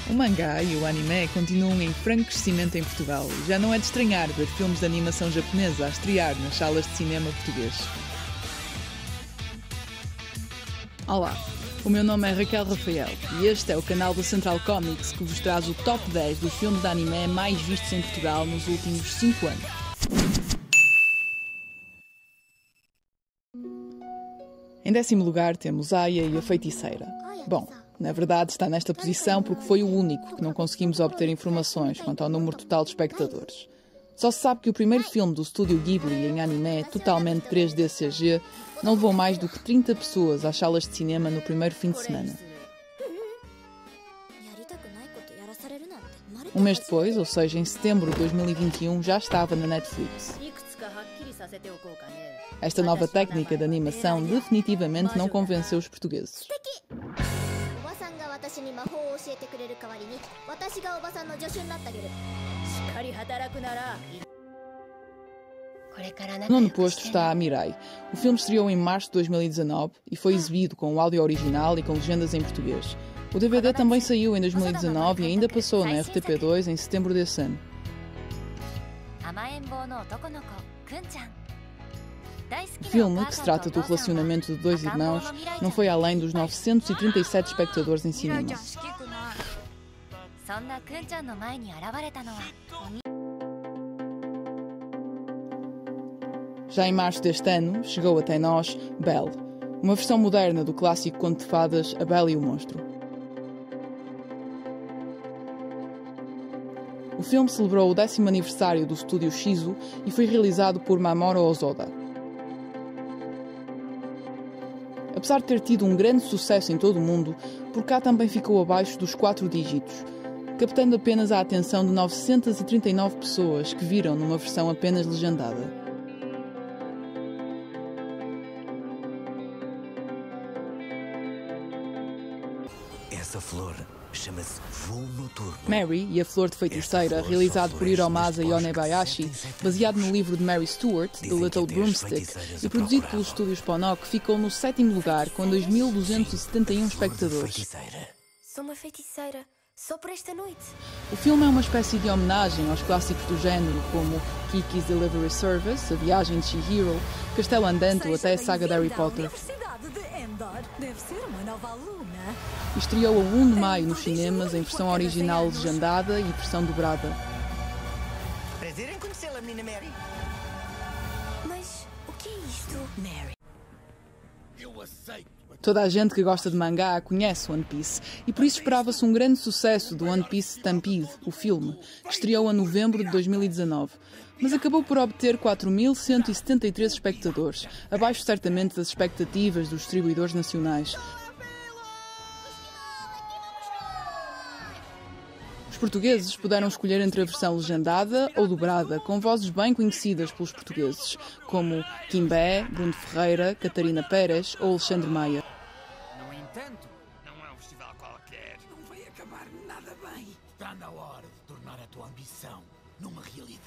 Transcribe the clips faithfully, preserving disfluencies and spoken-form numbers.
O mangá e o anime continuam em franco crescimento em Portugal e já não é de estranhar ver filmes de animação japonesa a estrear nas salas de cinema português. Olá, o meu nome é Raquel Rafael e este é o canal da Central Comics que vos traz o top dez dos filmes de anime mais vistos em Portugal nos últimos cinco anos. Em décimo lugar temos Aya e a Feiticeira. Bom, na verdade está nesta posição porque foi o único que não conseguimos obter informações quanto ao número total de espectadores. Só se sabe que o primeiro filme do estúdio Ghibli em anime, totalmente três D C G, não levou mais do que trinta pessoas às salas de cinema no primeiro fim de semana. Um mês depois, ou seja, em setembro de dois mil e vinte e um, já estava na Netflix. Esta nova técnica de animação definitivamente não convenceu os portugueses. No nono posto está a Mirai. O filme estreou em março de dois mil e dezanove e foi exibido com o áudio original e com legendas em português. O D V D também saiu em dois mil e dezanove e ainda passou na R T P dois em setembro desse ano. O filme, que se trata do relacionamento de dois irmãos, não foi além dos novecentos e trinta e sete espectadores em cinema. Já em março deste ano, chegou até nós Belle, uma versão moderna do clássico conto de fadas A Bela e o Monstro. O filme celebrou o décimo aniversário do estúdio Shizu e foi realizado por Mamoru Hosoda. Apesar de ter tido um grande sucesso em todo o mundo, por cá também ficou abaixo dos quatro dígitos, captando apenas a atenção de novecentas e trinta e nove pessoas que viram numa versão apenas legendada. Essa flor chama-se Voo Noturno. Mary e a Flor de Feiticeira, realizado por Hiromasa Yonebayashi, baseado no livro de Mary Stuart, The Little Broomstick, e produzido pelos estúdios Ponok, ficou no sétimo lugar, com dois mil duzentos e setenta e um espectadores. Sou uma feiticeira, só por esta noite. O filme é uma espécie de homenagem aos clássicos do género, como Kiki's Delivery Service, A Viagem de Chihiro, Castelo Andante ou até a saga de Harry Potter. Deve ser uma nova aluna. Estreou a primeiro de maio nos cinemas em versão original legendada e versão dobrada. Prazer em conhecê-la, menina Mary. Mas o que é isto, Mary? Eu aceito. Toda a gente que gosta de mangá conhece One Piece e por isso esperava-se um grande sucesso do One Piece Stampede, o filme, que estreou a novembro de dois mil e dezanove, mas acabou por obter quatro mil cento e setenta e três espectadores, abaixo certamente das expectativas dos distribuidores nacionais. Os portugueses puderam escolher entre a versão legendada ou dobrada, com vozes bem conhecidas pelos portugueses, como Kimbé, Bruno Ferreira, Catarina Pérez ou Alexandre Maia. No entanto, não é um festival qualquer. Não vai acabar nada bem. Está na hora de tornar a tua ambição numa realidade.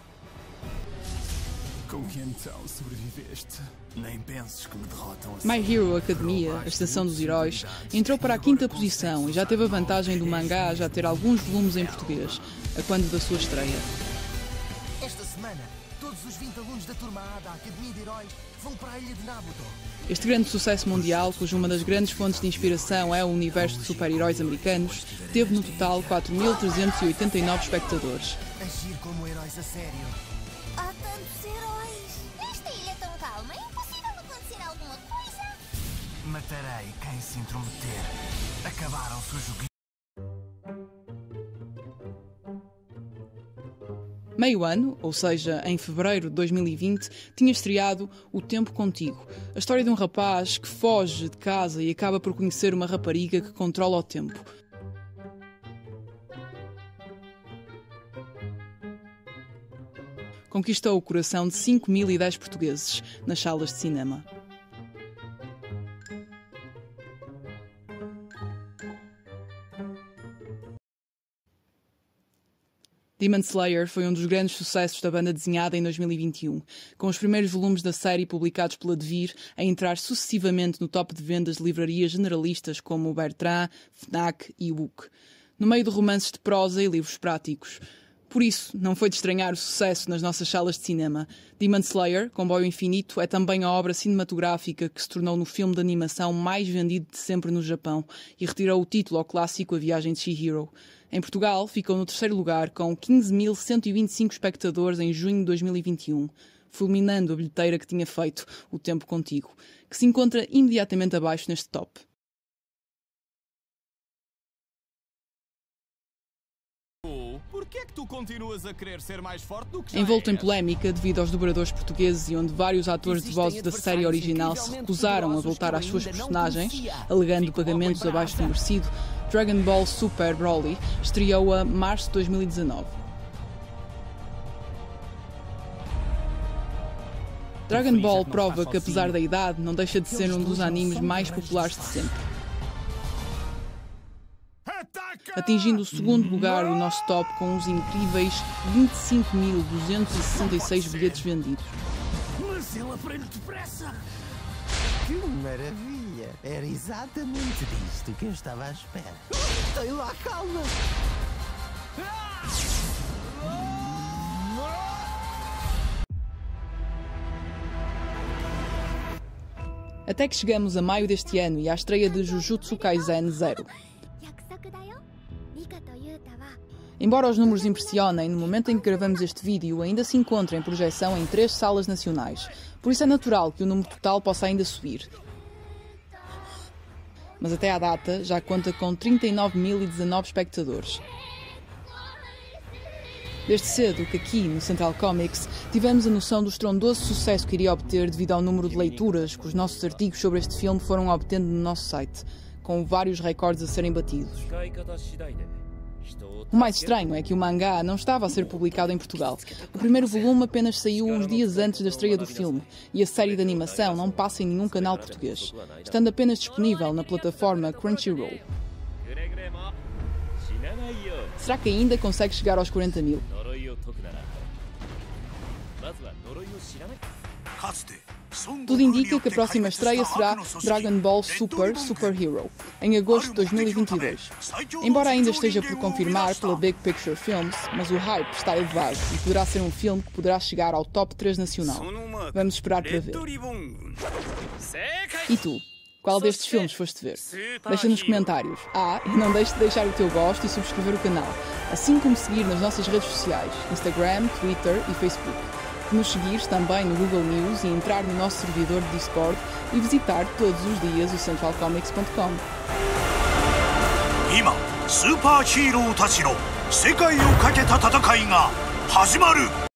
Com que então sobreviveste? Nem penses que me derrotam assim. My Hero Academia, a Estação dos Heróis, entrou para a quinta posição e já teve a vantagem do mangá já ter alguns volumes em português, a quando da sua estreia. Esta semana, todos os vinte alunos da turma A da Academia de Heróis vão para a ilha de Nabuto. Este grande sucesso mundial, cuja uma das grandes fontes de inspiração é o universo de super-heróis americanos, teve no total quatro mil trezentos e oitenta e nove espectadores. Agir como heróis a sério. Há tantos heróis. Esta ilha é tão calma, é impossível acontecer alguma coisa. Matarei quem se intrometer. Acabaram-se os joguinhos. Meio ano, ou seja, em fevereiro de dois mil e vinte, tinha estreado O Tempo Contigo, a história de um rapaz que foge de casa e acaba por conhecer uma rapariga que controla o tempo. Conquistou o coração de cinco mil e dez portugueses nas salas de cinema. Demon Slayer foi um dos grandes sucessos da banda desenhada em dois mil e vinte e um, com os primeiros volumes da série publicados pela Devir a entrar sucessivamente no top de vendas de livrarias generalistas como o Bertrand, Fnac e Book. no meio de romances de prosa e livros práticos. Por isso, não foi de estranhar o sucesso nas nossas salas de cinema. Demon Slayer, Comboio Infinito, é também a obra cinematográfica que se tornou no filme de animação mais vendido de sempre no Japão e retirou o título ao clássico A Viagem de Chihiro. Em Portugal, ficou no terceiro lugar com quinze mil cento e vinte e cinco espectadores em junho de dois mil e vinte e um, fulminando a bilheteira que tinha feito O Tempo Contigo, que se encontra imediatamente abaixo neste top. Por que é que tu continuas a querer ser mais forte do que já Envolto em és? polémica devido aos dobradores portugueses e onde vários atores de vozes da série original se recusaram a voltar às suas personagens, alegando pagamentos abaixo do merecido, Dragon Ball Super Broly estreou a março de dois mil e dezanove. Dragon Ball prova que, apesar da idade, não deixa de ser um dos animes mais populares de sempre, atingindo o segundo lugar do nosso top com uns incríveis vinte e cinco mil duzentos e sessenta e seis bilhetes vendidos. Mas ele aprende depressa! Que maravilha! Era exatamente disto que eu estava à espera. Tem lá, calma! Até que chegamos a maio deste ano e à estreia de Jujutsu Kaisen Zero. Embora os números impressionem, no momento em que gravamos este vídeo ainda se encontra em projeção em três salas nacionais, por isso é natural que o número total possa ainda subir. Mas até à data já conta com trinta e nove mil e dezanove espectadores. Desde cedo que aqui, no Central Comics, tivemos a noção do estrondoso sucesso que iria obter devido ao número de leituras que os nossos artigos sobre este filme foram obtendo no nosso site, com vários recordes a serem batidos. O mais estranho é que o mangá não estava a ser publicado em Portugal. O primeiro volume apenas saiu uns dias antes da estreia do filme e a série de animação não passa em nenhum canal português, estando apenas disponível na plataforma Crunchyroll. Será que ainda consegue chegar aos quarenta mil? Tudo indica que a próxima estreia será Dragon Ball Super Super Hero, em agosto de dois mil e vinte e dois. Embora ainda esteja por confirmar pela Big Picture Films, mas o hype está elevado e poderá ser um filme que poderá chegar ao top três nacional. Vamos esperar para ver. E tu? Qual destes filmes foste ver? Deixa nos comentários. Ah, e não deixes de deixar o teu gosto e subscrever o canal, assim como seguir nas nossas redes sociais, Instagram, Twitter e Facebook. Nos seguires também no Google News e entrar no nosso servidor de Discord e visitar todos os dias o central comics ponto com. 今、スーパーヒーローたちの世界をかけた戦いが始まる。